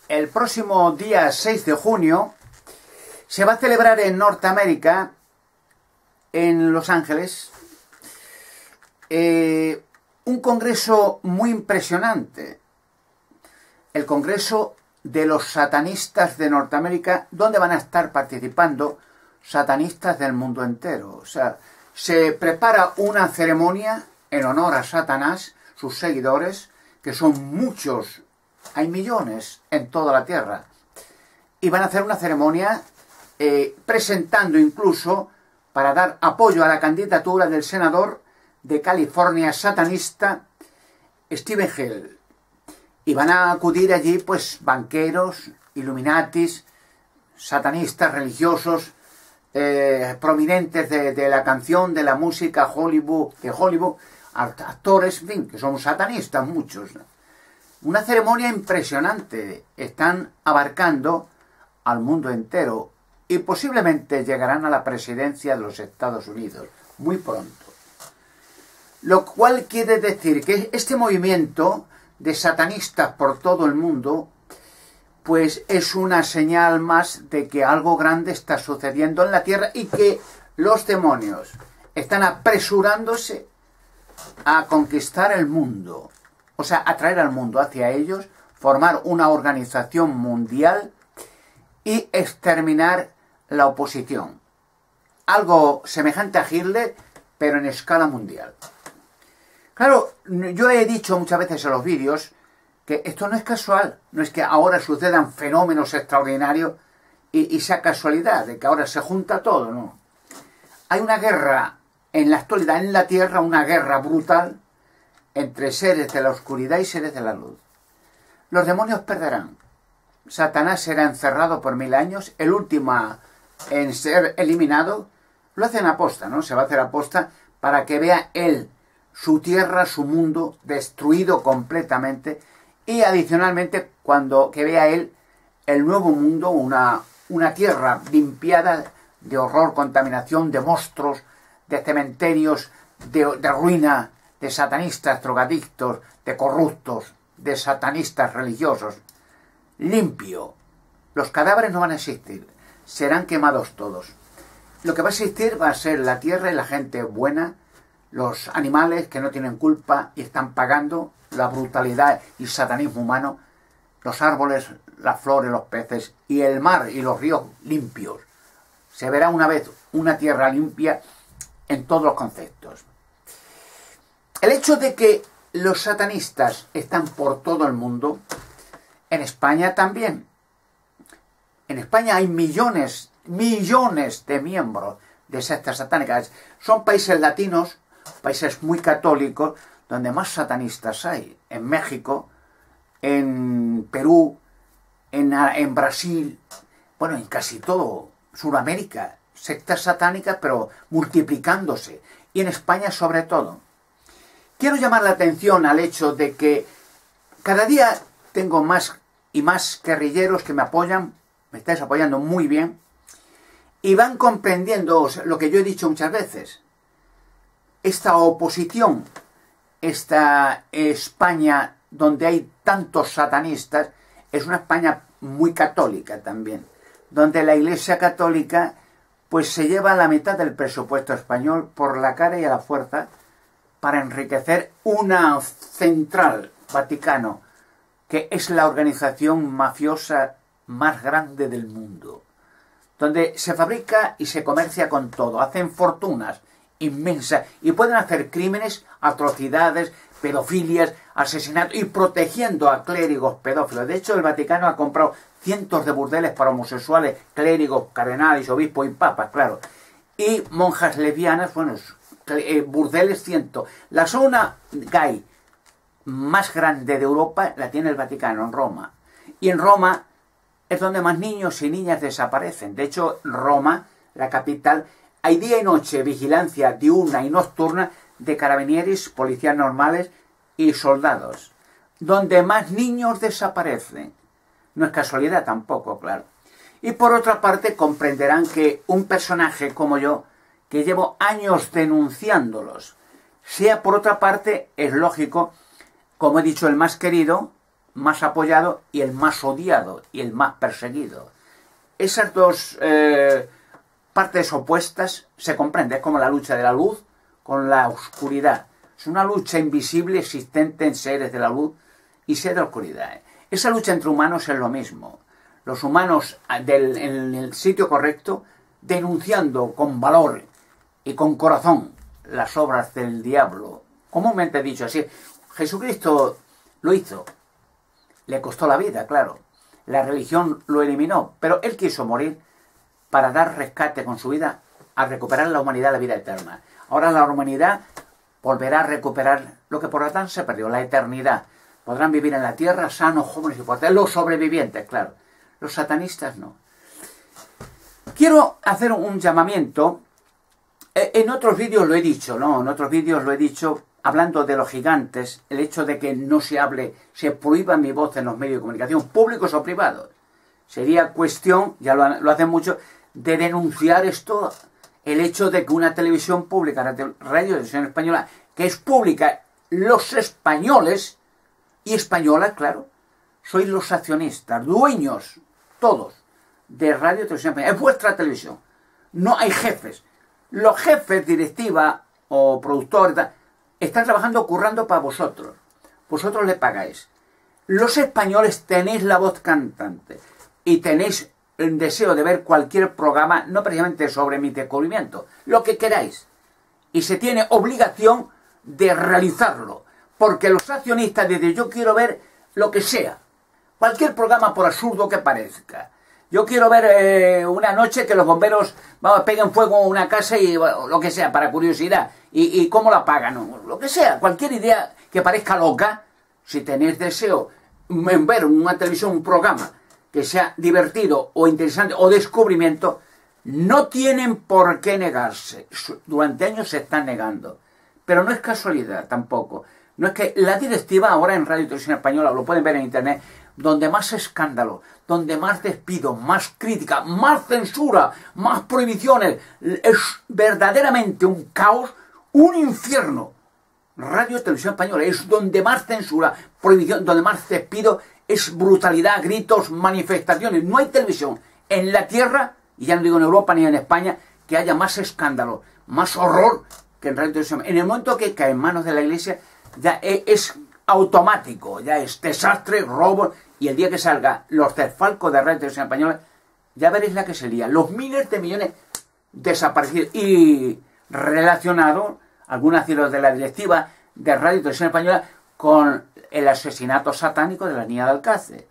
el próximo día 6 de junio se va a celebrar en Norteamérica, en Los Ángeles, un congreso muy impresionante, el Congreso de los Satanistas de Norteamérica, donde van a estar participando satanistas del mundo entero. O sea, se prepara una ceremonia en honor a Satanás, sus seguidores, que son muchos, hay millones en toda la tierra, y van a hacer una ceremonia presentando incluso para dar apoyo a la candidatura del senador de California satanista Stephen Hill. Y van a acudir allí pues banqueros, illuminatis, satanistas, religiosos, prominentes de la canción, de la música, de Hollywood, actores, en fin, que son satanistas muchos. Una ceremonia impresionante. Están abarcando al mundo entero y posiblemente llegarán a la presidencia de los Estados Unidos muy pronto. Lo cual quiere decir que este movimiento de satanistas por todo el mundo pues es una señal más de que algo grande está sucediendo en la tierra y que los demonios están apresurándose a conquistar el mundo, o sea, atraer al mundo hacia ellos, formar una organización mundial y exterminar la oposición. Algo semejante a Hitler, pero en escala mundial. Claro, yo he dicho muchas veces en los vídeos que esto no es casual, no es que ahora sucedan fenómenos extraordinarios y sea casualidad, de que ahora se junta todo, no. Hay una guerra en la actualidad en la Tierra, una guerra brutal entre seres de la oscuridad y seres de la luz. Los demonios perderán. Satanás será encerrado por 1000 años, el último en ser eliminado. Lo hacen aposta, ¿no? Se va a hacer aposta para que vea él su tierra, su mundo destruido completamente. Y adicionalmente, que vea él el nuevo mundo, una tierra limpiada de horror, contaminación, de monstruos, de cementerios, de ruina, de satanistas, drogadictos, de corruptos, de satanistas religiosos. Limpio. Los cadáveres no van a existir, serán quemados todos. Lo que va a existir va a ser la tierra y la gente buena, los animales que no tienen culpa y están pagando la brutalidad y satanismo humano, los árboles, las flores, los peces y el mar y los ríos limpios. Se verá una vez una tierra limpia en todos los conceptos. El hecho de que los satanistas están por todo el mundo, en España también. En España hay millones de miembros de sectas satánicas. Son países latinos, países muy católicos, donde más satanistas hay. En México, en Perú, en Brasil, bueno, en casi todo Sudamérica, sectas satánicas, pero multiplicándose. Y en España sobre todo. Quiero llamar la atención al hecho de que cada día tengo más y más guerrilleros que me apoyan, me estáis apoyando muy bien, y van comprendiendo lo que yo he dicho muchas veces. Esta oposición, esta España donde hay tantos satanistas, es una España muy católica también, donde la Iglesia Católica pues se lleva la mitad del presupuesto español por la cara y a la fuerza para enriquecer una central Vaticano, que es la organización mafiosa más grande del mundo, donde se fabrica y se comercia con todo, hacen fortunas inmensas y pueden hacer crímenes, atrocidades, pedofilias, asesinatos y protegiendo a clérigos pedófilos. De hecho, el Vaticano ha comprado cientos de burdeles para homosexuales, clérigos, cardenales, obispos y papas, claro, y monjas lesbianas, bueno, burdeles cientos. La zona gay más grande de Europa la tiene el Vaticano, en Roma. Y en Roma es donde más niños y niñas desaparecen. De hecho, Roma, la capital, hay día y noche vigilancia diurna y nocturna de carabinieros, policías normales y soldados. Donde más niños desaparecen. No es casualidad tampoco, claro. Y por otra parte, comprenderán que un personaje como yo, que llevo años denunciándolos, sea por otra parte, es lógico, como he dicho, el más querido, más apoyado y el más odiado y el más perseguido. Esas dos partes opuestas se comprenden, es como la lucha de la luz con la oscuridad. Es una lucha invisible existente en seres de la luz y seres de la oscuridad. Esa lucha entre humanos es lo mismo. Los humanos en el sitio correcto, denunciando con valor y con corazón las obras del diablo. Comúnmente dicho así, Jesucristo lo hizo. Le costó la vida, claro. La religión lo eliminó, pero él quiso morir para dar rescate con su vida a recuperar la humanidad, la vida eterna. Ahora la humanidad volverá a recuperar lo que por Adán se perdió, la eternidad. Podrán vivir en la tierra sanos, jóvenes y fuertes. Los sobrevivientes, claro. Los satanistas no. Quiero hacer un llamamiento. En otros vídeos lo he dicho, ¿no? En otros vídeos lo he dicho, hablando de los gigantes, el hecho de que no se hable, se prohíba mi voz en los medios de comunicación, públicos o privados. Sería cuestión, ya lo hacen mucho, de denunciar esto, el hecho de que una televisión pública, Radio Televisión Española, que es pública, los españoles y españolas, claro, sois los accionistas, dueños, todos, de Radio Televisión Española. Es vuestra televisión. No hay jefes. Los jefes, directiva o productores, están trabajando, currando para vosotros. Vosotros le pagáis. Los españoles tenéis la voz cantante y tenéis el deseo de ver cualquier programa, no precisamente sobre mi descubrimiento, lo que queráis. Y se tiene obligación de realizarlo, porque los accionistas dicen, yo quiero ver lo que sea, cualquier programa por absurdo que parezca. Yo quiero ver una noche que los bomberos peguen fuego a una casa y lo que sea, para curiosidad. Y cómo la pagan, lo que sea, cualquier idea que parezca loca, si tenéis deseo en ver una televisión, un programa que sea divertido o interesante o descubrimiento, no tienen por qué negarse. Durante años se están negando. Pero no es casualidad tampoco. No es que la directiva ahora en Radio Televisión Española, lo pueden ver en internet, donde más escándalo, donde más despido, más crítica, más censura, más prohibiciones, es verdaderamente un caos, un infierno. Radio Televisión Española es donde más censura, prohibición, donde más despido, es brutalidad, gritos, manifestaciones. No hay televisión en la tierra, y ya no digo en Europa ni en España, que haya más escándalo, más horror que en Radio Televisión. En el momento que cae en manos de la Iglesia, ya es automático, ya es desastre, robo, y el día que salga los desfalcos de Radio Televisión Española, ya veréis la que se lía. Los miles de millones desaparecidos y relacionados, algunos de la directiva de Radio Televisión Española, con el asesinato satánico de la niña de Alcácer.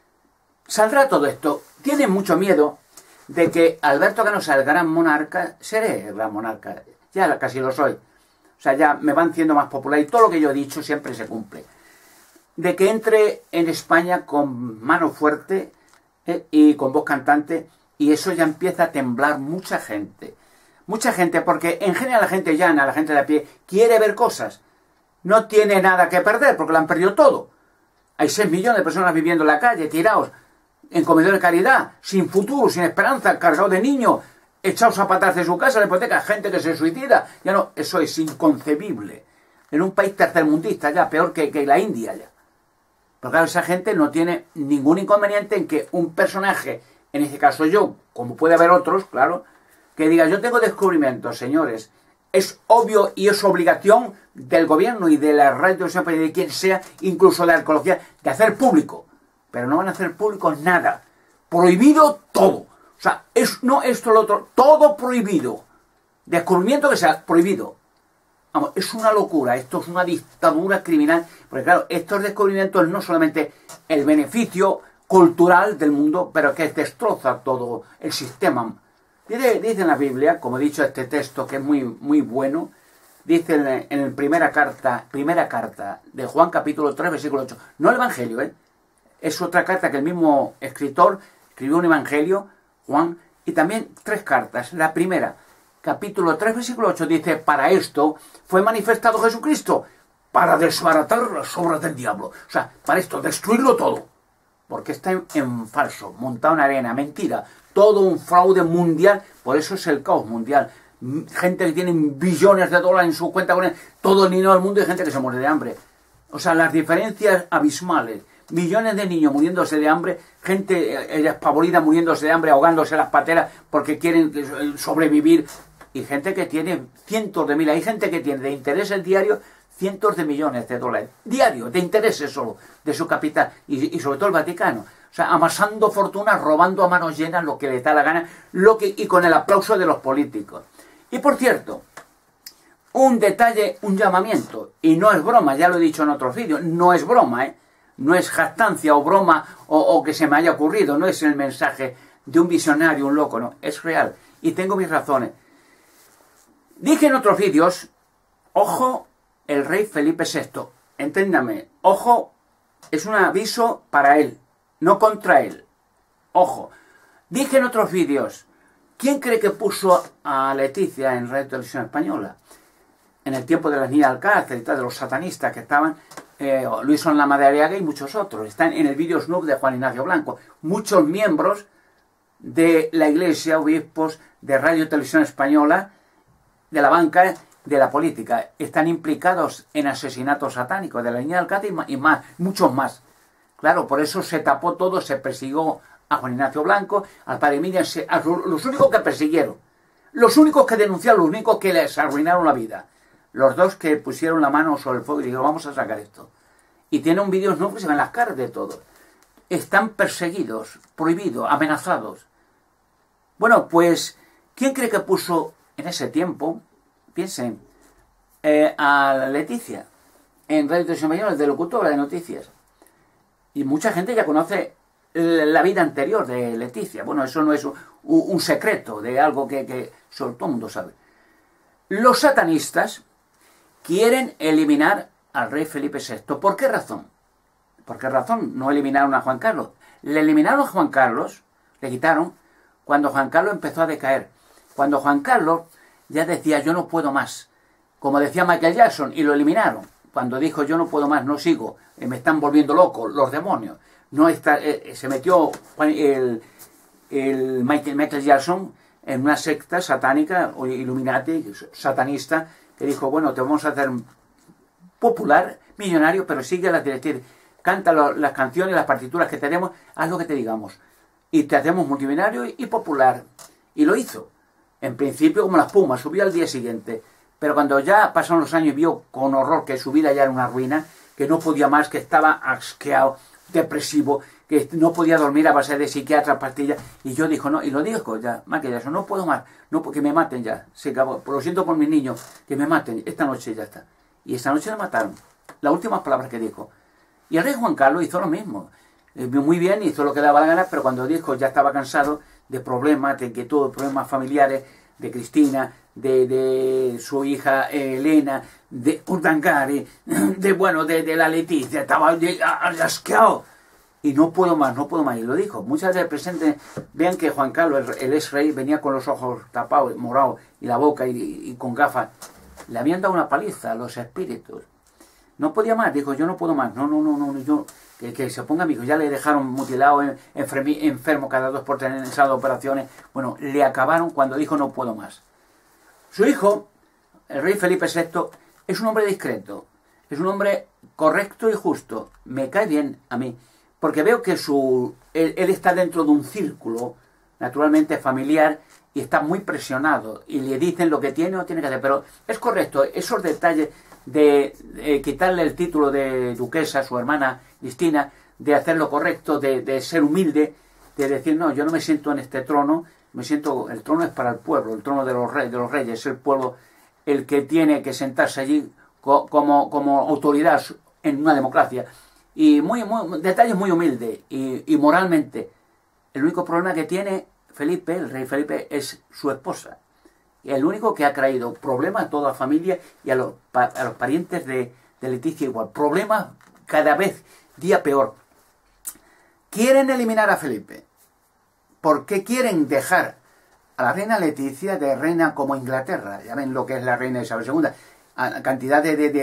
Saldrá todo esto. Tienen mucho miedo de que Alberto Cano sea el gran monarca. Seré el gran monarca. Ya casi lo soy. O sea, ya me van siendo más popular y todo lo que yo he dicho siempre se cumple. De que entre en España con mano fuerte y con voz cantante, y eso ya empieza a temblar mucha gente. Mucha gente, porque en general la gente llana, la gente de a pie, quiere ver cosas. No tiene nada que perder, porque lo han perdido todo. Hay 6 millones de personas viviendo en la calle, tirados, en comedores de caridad, sin futuro, sin esperanza, cargados de niños, echados a patas de su casa, la hipoteca, gente que se suicida. Ya no, eso es inconcebible. En un país tercermundista ya, peor que la India ya. Pero claro, esa gente no tiene ningún inconveniente en que un personaje, en este caso yo, como puede haber otros, claro, que diga, yo tengo descubrimientos, señores. Es obvio y es obligación del gobierno y de la radio de quien sea, incluso de la arqueología, de hacer público. Pero no van a hacer público nada. Prohibido todo. O sea, no esto, lo otro, todo prohibido. Descubrimiento que sea prohibido. Vamos, es una locura, esto es una dictadura criminal, porque claro, estos descubrimientos no solamente el beneficio cultural del mundo, pero que destroza todo el sistema. Dice en la Biblia, como he dicho este texto que es muy, muy bueno, dice en la primera carta de Juan capítulo 3, versículo 8, no el Evangelio, es otra carta que el mismo escritor escribió un Evangelio, Juan, y también 3 cartas. La primera, capítulo 3, versículo 8, dice, para esto fue manifestado Jesucristo, para desbaratar las obras del diablo. O sea, para esto, destruirlo todo. Porque está en falso, montado en arena, mentira. Todo un fraude mundial, por eso es el caos mundial. Gente que tiene billones de dólares en su cuenta con todo el dinero del mundo y gente que se muere de hambre. O sea, las diferencias abismales. millones de niños muriéndose de hambre, gente espavorida muriéndose de hambre, ahogándose en las pateras porque quieren sobrevivir, y gente que tiene cientos de miles, hay gente que tiene de intereses diarios cientos de millones de dólares, diarios, de intereses solo, de su capital, y sobre todo el Vaticano. O sea, amasando fortunas, robando a manos llenas lo que les da la gana, y con el aplauso de los políticos. Y por cierto, un detalle, un llamamiento, y no es broma, ya lo he dicho en otros vídeos, no es broma, no es jactancia o broma o que se me haya ocurrido, no es el mensaje de un visionario, un loco, no, es real, y tengo mis razones. Dije en otros vídeos, ojo, el rey Felipe VI, enténdame, ojo, es un aviso para él, no contra él, ojo. Dije en otros vídeos, ¿quién cree que puso a Leticia en Radio Televisión Española? En el tiempo de las niñas al cárcel y tal, de los satanistas que estaban, Luis Onlama de Arriaga y muchos otros. Están en el vídeo Snoop de Juan Ignacio Blanco. Muchos miembros de la Iglesia, obispos, de Radio Televisión Española, de la banca, de la política, están implicados en asesinatos satánicos de la niña del cárcel y más, muchos más. Claro, por eso se tapó todo, se persiguió a Juan Ignacio Blanco, al padre Miriam, a los únicos que persiguieron, los únicos que denunciaron, los únicos que les arruinaron la vida. Los dos que pusieron la mano sobre el fuego y dijeron, vamos a sacar esto. Y tiene un vídeo que se ven las caras de todos. Están perseguidos, prohibidos, amenazados. Bueno, pues, ¿quién cree que puso en ese tiempo, piensen, a Leticia en Radio Televisión Española, de locutora de noticias? Y mucha gente ya conoce la vida anterior de Leticia. Bueno, eso no es un secreto de algo que todo el mundo sabe. Los satanistas quieren eliminar al rey Felipe VI. ¿Por qué razón? ¿Por qué razón no eliminaron a Juan Carlos? Le eliminaron a Juan Carlos, le quitaron, cuando Juan Carlos empezó a decaer. Cuando Juan Carlos ya decía, yo no puedo más. Como decía Michael Jackson, y lo eliminaron. Cuando dijo, yo no puedo más, no sigo, me están volviendo loco los demonios. No está, se metió el Michael Jackson en una secta satánica o Illuminati, satanista, que dijo, bueno, te vamos a hacer popular, millonario, pero sigue las directivas. Canta las canciones, las partituras que tenemos, haz lo que te digamos. Y te hacemos multimillonario y popular. Y lo hizo. En principio como la espuma, subió al día siguiente. Pero cuando ya pasaron los años y vio con horror que su vida ya era una ruina, que no podía más, que estaba asqueado, depresivo, que no podía dormir a base de psiquiatras, pastillas, y yo dijo, no, y lo dijo ya, Michael Jackson, no puedo más, no, que me maten ya, se acabó, lo siento por mis niños, que me maten, esta noche ya está. Y esta noche le mataron, las últimas palabras que dijo. Y el rey Juan Carlos hizo lo mismo, muy bien, hizo lo que le daba la gana, pero cuando dijo ya estaba cansado de problemas, de inquietud, problemas familiares, de Cristina, de su hija Elena, de Urtangari, de la Leticia, estaba asqueado. Y no puedo más, no puedo más. Y lo dijo. Muchas veces presentes, vean que Juan Carlos, el ex rey, venía con los ojos tapados, morados, y la boca, y con gafas. Le habían dado una paliza a los espíritus. No podía más, dijo, yo no puedo más. No, yo, que se ponga mi hijo. Ya le dejaron mutilado, enfermo cada 2 por 3 en esas operaciones. Bueno, le acabaron cuando dijo, no puedo más. Su hijo, el rey Felipe VI, es un hombre discreto. Es un hombre correcto y justo. Me cae bien a mí. Porque veo que él está dentro de un círculo, naturalmente familiar, y está muy presionado. Y le dicen lo que tiene o tiene que hacer. Pero es correcto, esos detalles de quitarle el título de duquesa a su hermana Cristina, de hacer lo correcto, de ser humilde, de decir, no, yo no me siento en este trono, el trono es para el pueblo, el trono de los reyes, es el pueblo el que tiene que sentarse allí como autoridad en una democracia. Y detalles muy humildes y moralmente. El único problema que tiene Felipe, el rey Felipe, es su esposa. El único que ha traído problemas a toda la familia y a los parientes de Leticia igual. Problemas cada vez día peor. Quieren eliminar a Felipe. ¿Por qué quieren dejar a la reina Leticia de reina como Inglaterra? Ya ven lo que es la reina Isabel II. A cantidad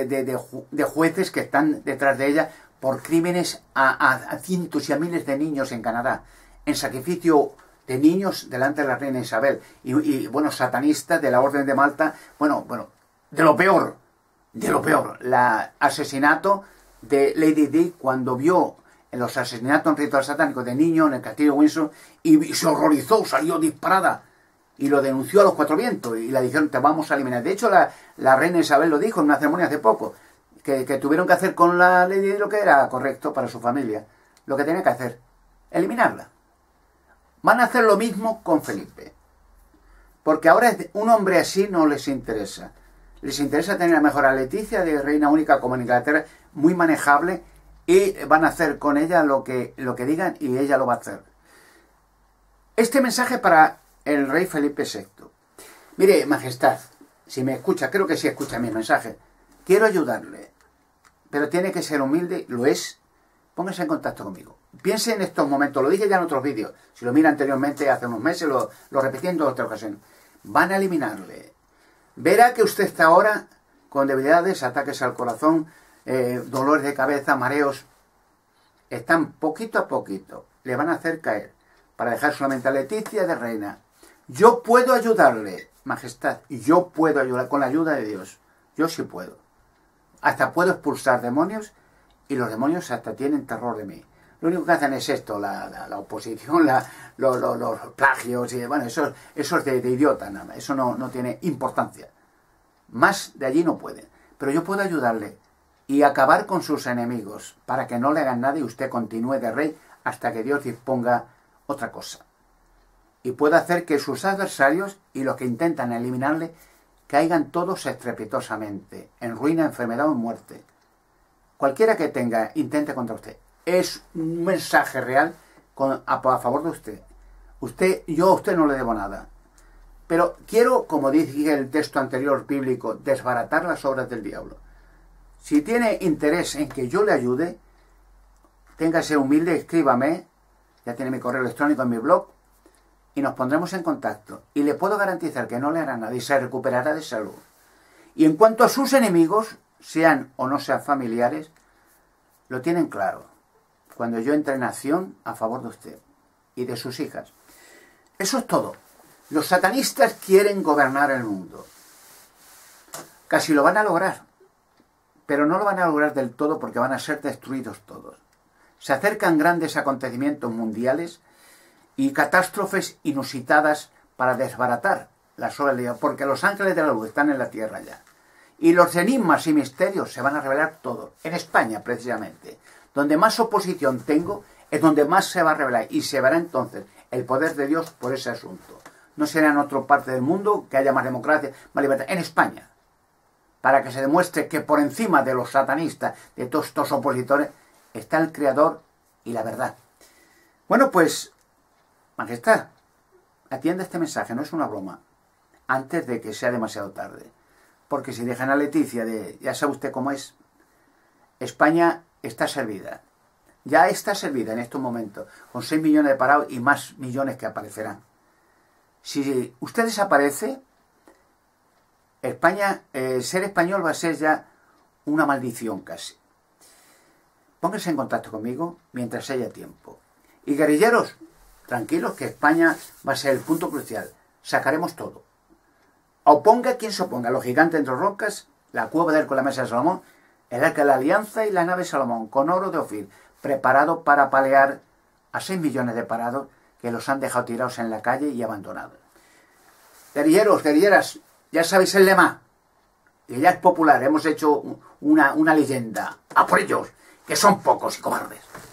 de jueces que están detrás de ella por crímenes a cientos y a miles de niños en Canadá, en sacrificio de niños delante de la reina Isabel, y bueno, satanistas de la Orden de Malta, bueno, de lo peor, el asesinato de Lady Di cuando vio en los asesinatos en ritual satánico de niños en el castillo de Windsor, y se horrorizó, salió disparada y lo denunció a los cuatro vientos y le dijeron te vamos a eliminar. De hecho la reina Isabel lo dijo en una ceremonia hace poco, que tuvieron que hacer con la ley lo que era correcto para su familia, lo que tenía que hacer, eliminarla. Van a hacer lo mismo con Felipe, porque ahora un hombre así no les interesa. Les interesa tener a mejor a Leticia de reina única como en Inglaterra, muy manejable, y van a hacer con ella lo que digan y ella lo va a hacer. Este mensaje para el rey Felipe VI. Mire, majestad, si me escucha, creo que sí escucha mi mensaje, quiero ayudarle, pero tiene que ser humilde, lo es, póngase en contacto conmigo. Piense en estos momentos, lo dije ya en otros vídeos, si lo mira anteriormente, hace unos meses, lo repetí en 2 o 3 ocasiones. Van a eliminarle. Verá que usted está ahora con debilidades, ataques al corazón, dolores de cabeza, mareos. Están poquito a poquito, le van a hacer caer, para dejar solamente a Leticia de reina. Yo puedo ayudarle, majestad, y yo puedo ayudar con la ayuda de Dios. Yo sí puedo. Hasta puedo expulsar demonios, y los demonios hasta tienen terror de mí. Lo único que hacen es esto, la oposición, los plagios, y bueno, eso es de idiota nada más, eso no tiene importancia. Más de allí no pueden. Pero yo puedo ayudarle y acabar con sus enemigos, para que no le hagan nada y usted continúe de rey hasta que Dios disponga otra cosa. Y puedo hacer que sus adversarios y los que intentan eliminarle caigan todos estrepitosamente, en ruina, enfermedad o en muerte. Cualquiera que intente contra usted. Es un mensaje real a favor de usted. Yo a usted no le debo nada. Pero quiero, como dije en el texto anterior bíblico, desbaratar las obras del diablo. Si tiene interés en que yo le ayude, téngase humilde, escríbame, ya tiene mi correo electrónico en mi blog, y nos pondremos en contacto. Y le puedo garantizar que no le hará nada y se recuperará de salud. Y en cuanto a sus enemigos, sean o no sean familiares, lo tienen claro. Cuando yo entre en acción a favor de usted y de sus hijas. Eso es todo. Los satanistas quieren gobernar el mundo. Casi lo van a lograr. Pero no lo van a lograr del todo porque van a ser destruidos todos. Se acercan grandes acontecimientos mundiales y catástrofes inusitadas para desbaratar las obras de Dios, porque los ángeles de la luz están en la tierra ya. Y los enigmas y misterios se van a revelar todos. En España, precisamente. Donde más oposición tengo, es donde más se va a revelar. Y se verá entonces el poder de Dios por ese asunto. No será en otra parte del mundo que haya más democracia, más libertad. En España. Para que se demuestre que por encima de los satanistas, de todos estos opositores, está el Creador y la verdad. Bueno, pues, majestad, atienda este mensaje, no es una broma. Antes de que sea demasiado tarde. Porque si dejan a Leticia ya sabe usted cómo es, España está servida. Ya está servida en estos momentos, con 6 millones de parados y más millones que aparecerán. Si usted desaparece, España, ser español va a ser ya una maldición casi. Pónganse en contacto conmigo mientras haya tiempo. Y guerrilleros, tranquilos que España va a ser el punto crucial. Sacaremos todo. Oponga quien se oponga, los gigantes entre rocas, la cueva del con la mesa de Salomón, el arca de la alianza y la nave de Salomón, con oro de Ofir, preparado para apalear a 6 millones de parados que los han dejado tirados en la calle y abandonados. Guerrilleros, guerrilleras, ya sabéis el lema, que ya es popular, hemos hecho una leyenda. ¡A por ellos, que son pocos y cobardes!